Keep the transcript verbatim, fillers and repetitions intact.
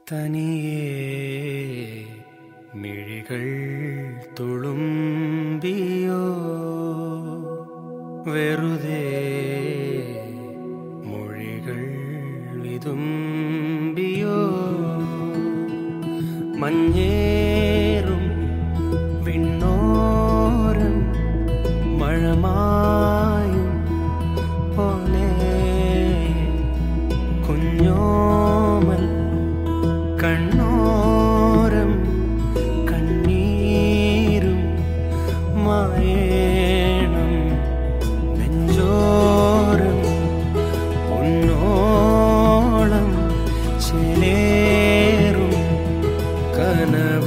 തനിയേ മിഴികൾ തുളുമ്പിയോ വെറുതെ മൊഴികൾ വിതുമ്പിയോ മഞ്ഞേറും വിണ്ണോരം മഴമായും പോലെ കുഞ്ഞോമൽ കണ്ണോരം കണ്ണീരും മായേണം നെഞ്ചോരം പൊന്നോളം ചേലേറും കന